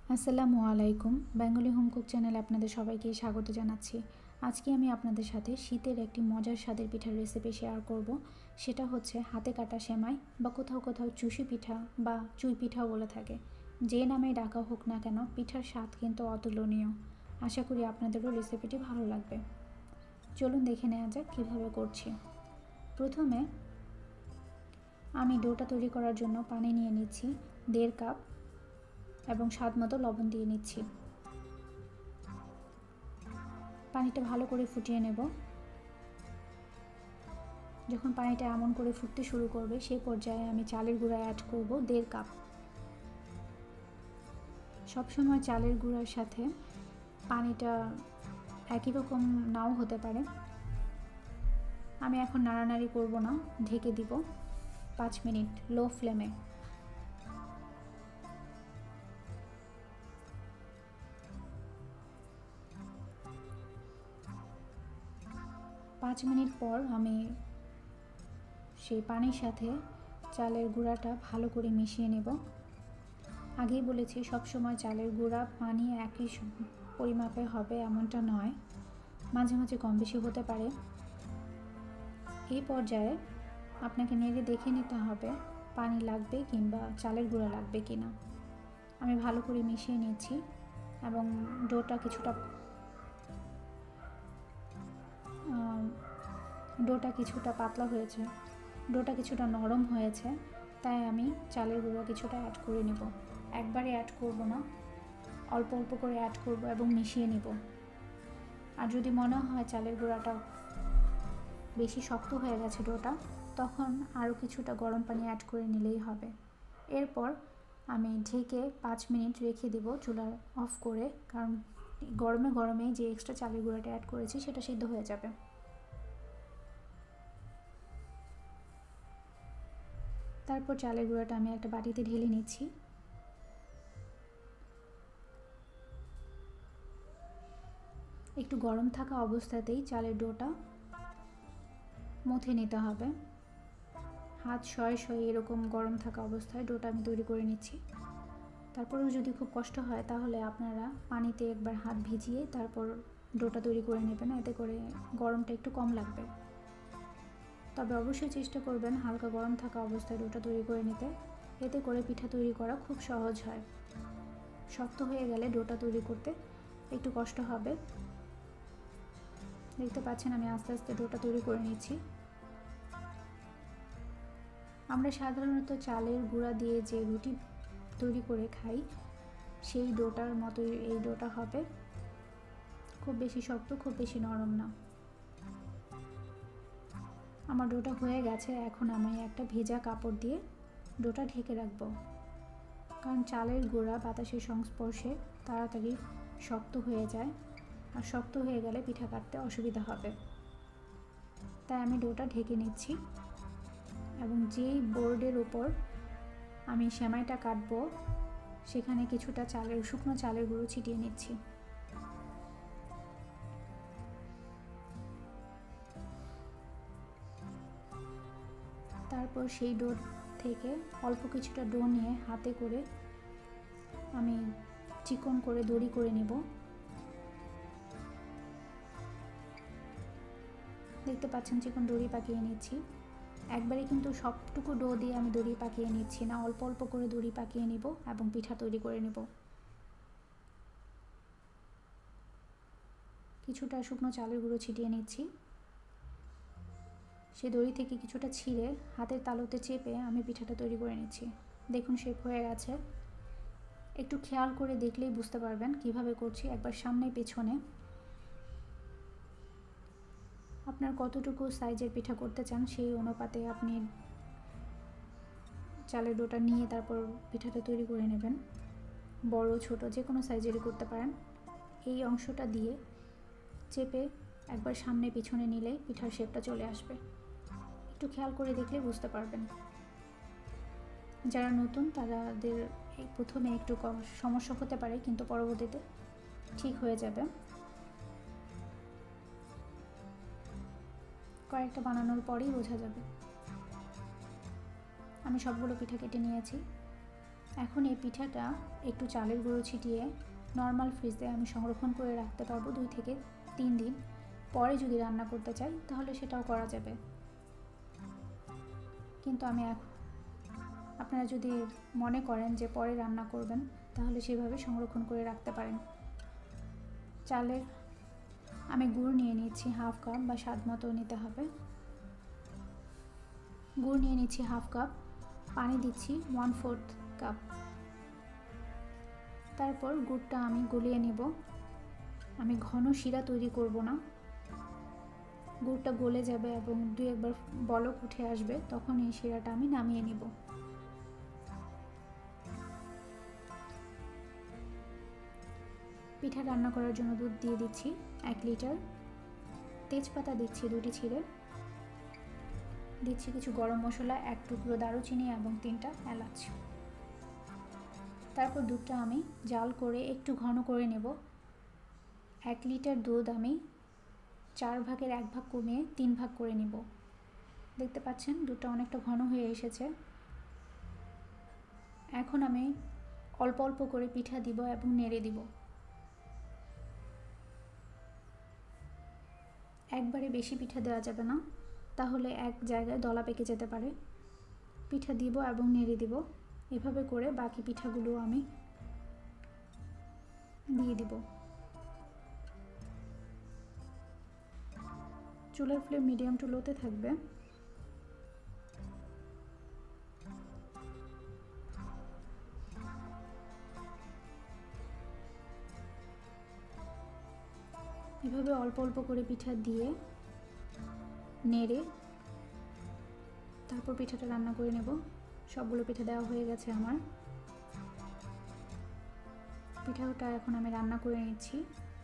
আসসালামু আলাইকুম। Bengali home cook চ্যানেলে আপনাদের সবাইকে স্বাগত জানাচ্ছি। আজকে আমি আপনাদের সাথে শীতের একটি মজার স্বাদের পিঠার রেসিপি শেয়ার করব। সেটা হচ্ছে হাতে কাটা সেমাই বা কোথাও কোথাও চুষি পিঠা বা চুই পিঠাও বলে থাকে। যে নামে ডাকা হোক না কেন, পিঠার স্বাদ কিন্তু অতুলনীয়। আশা করি আপনাদেরও রেসিপিটি ভালো লাগবে। চলুন দেখে নেওয়া যাক কীভাবে করছি। প্রথমে আমি ডোটা তৈরি করার জন্য পানি নিয়ে নিচ্ছি 1.5 কাপ এবং স্বাদ মতো লবণ দিয়ে নিচ্ছি। পানিটা ভালো করে ফুটিয়ে নেব। যখন পানিটা এমন করে ফুটতে শুরু করবে সেই পর্যায়ে আমি চালের গুঁড়া অ্যাড করব 1.5 কাপ। সবসময় চালের গুঁড়ার সাথে পানিটা একই রকম নাও হতে পারে। আমি এখন নাড়ানাড়ি করব না, ঢেকে দিব 5 মিনিট লো ফ্লেমে। পাঁচ মিনিট পর আমি সেই পানির সাথে চালের গুঁড়াটা ভালো করে মিশিয়ে নেব। আগেই বলেছি সবসময় চালের গুঁড়া পানি একই পরিমাপে হবে এমনটা নয়, মাঝে মাঝে কম বেশি হতে পারে। এই পর্যায়ে আপনাকে নেড়ে দেখে নিতে হবে পানি লাগবে কিংবা চালের গুঁড়া লাগবে কিনা। আমি ভালো করে মিশিয়ে নিচ্ছি এবং ডোটা কিছুটা পাতলা হয়েছে, ডোটা কিছুটা নরম হয়েছে, তাই আমি চালের গুঁড়া কিছুটা অ্যাড করে নেব। একবারে অ্যাড করব না, অল্প অল্প করে অ্যাড করব এবং মিশিয়ে নেব। আর যদি মনে হয় চালের গুঁড়াটা বেশি শক্ত হয়ে গেছে ডোটা, তখন আরও কিছুটা গরম পানি অ্যাড করে নিলেই হবে। এরপর আমি ঢেকে 5 মিনিট রেখে দেব চুলা অফ করে, কারণ গরমে যে এক্সট্রা চালের গুঁড়াটা অ্যাড করেছি সেটা সিদ্ধ হয়ে যাবে। তারপর চালের গুঁড়াটা আমি একটা বাটিতে ঢেলে নিচ্ছি। একটু গরম থাকা অবস্থাতেই চালের ডোটা মথে নিতে হবে। হাত শয়ে এরকম গরম থাকা অবস্থায় ডোটা আমি তৈরি করে নিচ্ছি। তারপরেও যদি খুব কষ্ট হয় তাহলে আপনারা পানিতে একবার হাত ভিজিয়ে তারপর ডোটা তৈরি করে নেবেন, এতে করে গরমটা একটু কম লাগবে। তবে অবশ্যই চেষ্টা করবেন হালকা গরম থাকা অবস্থায় ডোটা তৈরি করে নিতে, এতে করে পিঠা তৈরি করা খুব সহজ হয়। শক্ত হয়ে গেলে ডোটা তৈরি করতে একটু কষ্ট হবে। দেখতে পাচ্ছেন আমি আস্তে আস্তে ডোটা তৈরি করে নিচ্ছি। আমরা সাধারণত চালের গুঁড়া দিয়ে যে রুটি তৈরি করে খাই সেই ডোটার মতোই এই ডোটা হবে, খুব বেশি শক্ত, খুব বেশি নরম না। আমার ডোটা হয়ে গেছে। এখন আমি একটা ভেজা কাপড় দিয়ে ডোটা ঢেকে রাখবো, কারণ চালের গুঁড়া বাতাসের সংস্পর্শে তাড়াতাড়ি শক্ত হয়ে যায়, আর শক্ত হয়ে গেলে পিঠা কাটতে অসুবিধা হবে। তাই আমি ডোটা ঢেকে নিচ্ছি এবং যেই বোর্ডের উপর আমি সেমাইটা কাটবো সেখানে কিছুটা শুকনো চালের গুঁড়ো ছিটিয়ে নিচ্ছি। তারপর সেই ডো থেকে অল্প কিছুটা ডো নিয়ে হাতে করে আমি চিকন করে দড়ি করে নেব। দেখতে পাচ্ছেন চিকন দড়ি পাকিয়ে নিচ্ছি। একবারে কিন্তু সবটুকু ডো দিয়ে আমি দড়ি পাকিয়ে নিচ্ছি না, অল্প অল্প করে দড়ি পাকিয়ে নিব এবং পিঠা তৈরি করে নেব। কিছুটা শুকনো চালের গুঁড়ো ছিটিয়ে নিচ্ছি। সে দড়ি থেকে কিছুটা ছিঁড়ে হাতের তালুতে চেপে আমি পিঠাটা তৈরি করে নিচ্ছি। দেখুন শেপ হয়ে গেছে। একটু খেয়াল করে দেখলেই বুঝতে পারবেন কিভাবে করছি। একবার সামনে পেছনে আপনার কতটুকু সাইজের পিঠা করতে চান সেই অনুপাতে আপনি চালের ডোটা নিয়ে তারপর পিঠাটা তৈরি করে নেবেন। বড় ছোট যে কোনো সাইজেরই করতে পারেন। এই অংশটা দিয়ে চেপে একবার সামনে পিছনে নিলেই পিঠার শেপটা চলে আসবে। একটু খেয়াল করে দেখলে বুঝতে পারবেন। যারা নতুন তাদের প্রথমে একটু সমস্যা হতে পারে, কিন্তু পরবর্তীতে ঠিক হয়ে যাবে। কয়েকটা বানানোর পরেই বোঝা যাবে। আমি সবগুলো পিঠা কেটে নিয়েছি। এখন এই পিঠাটা একটু চালের গুঁড়ো ছিটিয়ে নর্মাল ফ্রিজে আমি সংরক্ষণ করে রাখতে পারবো 2 থেকে 3 দিন। পরে যদি রান্না করতে চাই তাহলে সেটাও করা যাবে, কিন্তু আপনারা যদি মনে করেন যে পরে রান্না করবেন তাহলে সেভাবে সংরক্ষণ করে রাখতে পারেন। চালের আমি গুড় নিয়ে নিচ্ছি হাফ কাপ, বা স্বাদ মতো নিতে হবে। গুড় নিয়ে নিচ্ছি হাফ কাপ, পানি দিচ্ছি 1/4 কাপ। তারপর গুড়টা আমি গলিয়ে নেব। আমি ঘন শিরা তৈরি করব না, গুড়টা গলে যাবে এবং 2 একবার বলক উঠে আসবে, তখন এই শিরাটা আমি নামিয়ে নিব। পিঠা রান্না করার জন্য দুধ দিয়ে দিচ্ছি 1 লিটার। তেজপাতা দিচ্ছি 2টি ছিঁড়ে, দিচ্ছি কিছু গরম মশলা, 1 টুকরো দারুচিনি এবং 3টা এলাচ। তারপর দুধটা আমি জাল করে একটু ঘন করে নেব। 1 লিটার দুধ আমি 4 ভাগের 1 ভাগ কমিয়ে 3 ভাগ করে নিব। দেখতে পাচ্ছেন দুধটা অনেকটা ঘন হয়ে এসেছে। এখন আমি অল্প অল্প করে পিঠা দিব এবং নেড়ে দিব। একবারে বেশি পিঠা দেওয়া যাবে না, তাহলে এক জায়গায় দলা পেকে যেতে পারে। পিঠা দিব এবং নেড়ে দিব। এভাবে করে বাকি পিঠাগুলো আমি দিয়ে দিব। চুলার ফ্লেম মিডিয়াম টু লোতে থাকবে। এভাবে অল্প অল্প করে পিঠা দিয়ে নেড়ে তারপর পিঠাটা রান্না করে নেব। সবগুলো পিঠা দেওয়া হয়ে গেছে আমার। পিঠাটা এখন আমি রান্না করে নিচ্ছি।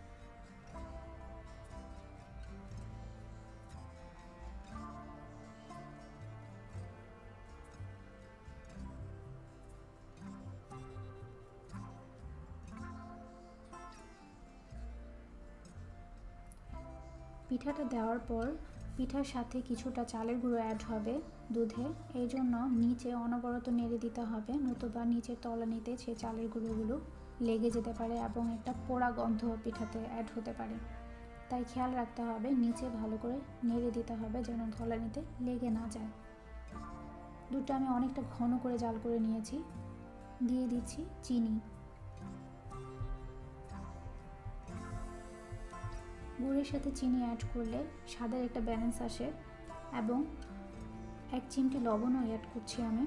পিঠাটা দেওয়ার পর পিঠার সাথে কিছুটা চালের গুঁড়ো অ্যাড হবে দুধে, এই জন্য নিচে অনবরত নেড়ে দিতে হবে, নতুবা নিচের তলানিতে সেই চালের গুঁড়োগুলো লেগে যেতে পারে এবং একটা পোড়া গন্ধ পিঠাতে অ্যাড হতে পারে। তাই খেয়াল রাখতে হবে নিচে ভালো করে নেড়ে দিতে হবে যেন তলানিতে লেগে না যায়। দুধটা আমি অনেকটা ঘন করে জাল করে নিয়েছি। দিয়ে দিচ্ছি চিনি। গুড়ের সাথে চিনি অ্যাড করলে স্বাদের একটা ব্যালেন্স আসে, এবং 1 চিমটি লবণও অ্যাড করছি আমি।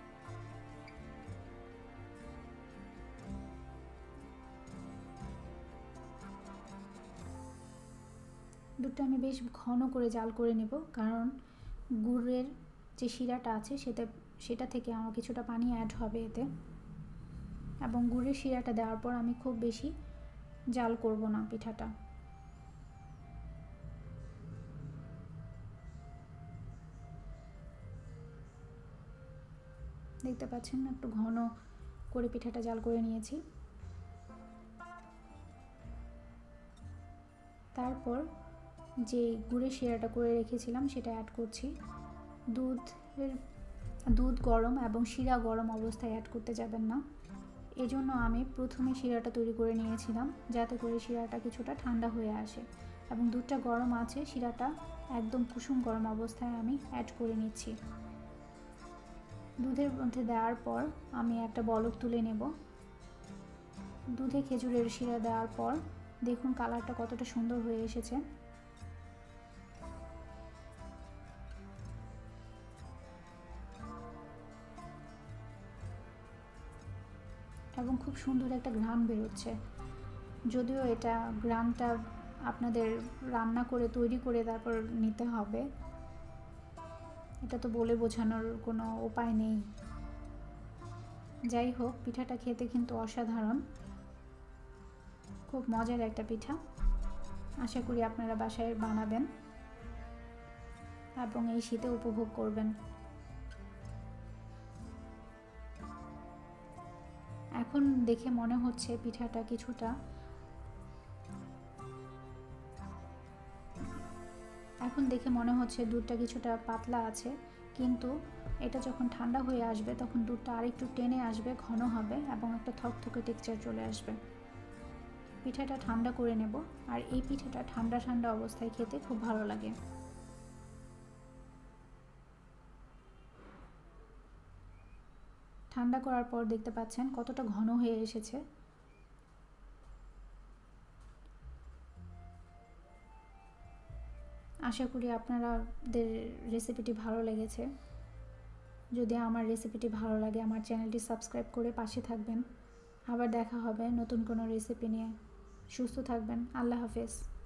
দুধটা আমি বেশ ঘন করে জাল করে নেব, কারণ গুড়ের যে শিরাটা আছে সেটা থেকে আমার কিছুটা পানি অ্যাড হবে এতে, এবং গুড়ের শিরাটা দেওয়ার পর আমি খুব বেশি জাল করব না পিঠাটা। দেখতে পাচ্ছেন একটু ঘন করে পিঠাটা জাল করে নিয়েছি। তারপর যে গুড়ের শিরাটা করে রেখেছিলাম সেটা অ্যাড করছি। দুধ গরম এবং শিরা গরম অবস্থায় অ্যাড করতে যাবেন না, এজন্য আমি প্রথমে শিরাটা তৈরি করে নিয়েছিলাম যাতে করে শিরাটা কিছুটা ঠান্ডা হয়ে আসে, এবং দুধটা গরম আছে, শিরাটা একদম কুসুম গরম অবস্থায় আমি অ্যাড করে নিচ্ছি। দুধের মধ্যে দেওয়ার পর আমি একটা বলক তুলে নেব। দুধে খেজুরের শিরা দেওয়ার পর দেখুন কালারটা কতটা সুন্দর হয়ে এসেছে। এবং খুব সুন্দর একটা ঘ্রাণ বেরোচ্ছে। যদিও এটা ঘ্রাণটা আপনাদের রান্না করে তৈরি করে তারপর নিতে হবে, এটা তো বলে বোঝানোর কোনো উপায় নেই। যাই হোক, পিঠাটা খেতে কিন্তু অসাধারণ, খুব মজার একটা পিঠা। আশা করি আপনারা বাসায় বানাবেন এবং এই শীতে উপভোগ করবেন। এখন দেখে মনে হচ্ছে পিঠাটা দুধটা কিছুটা পাতলা আছে, কিন্তু এটা যখন ঠান্ডা হয়ে আসবে তখন দুধটা আরেকটু টেনে আসবে, ঘন হবে এবং একটা থকথকে টেক্সচার চলে আসবে। পিঠাটা ঠান্ডা করে নেব। আর এই পিঠাটা ঠান্ডা ঠান্ডা অবস্থায় খেতে খুব ভালো লাগে। ঠান্ডা করার পর দেখতে পাচ্ছেন কতটা ঘন হয়ে এসেছে। আশা করি আপনাদের রেসিপিটি ভালো লেগেছে। যদি আমার রেসিপিটি ভালো লাগে আমার চ্যানেলটি সাবস্ক্রাইব করে পাশে থাকবেন। আবার দেখা হবে নতুন কোনো রেসিপি নিয়ে। সুস্থ থাকবেন। আল্লাহ হাফেজ।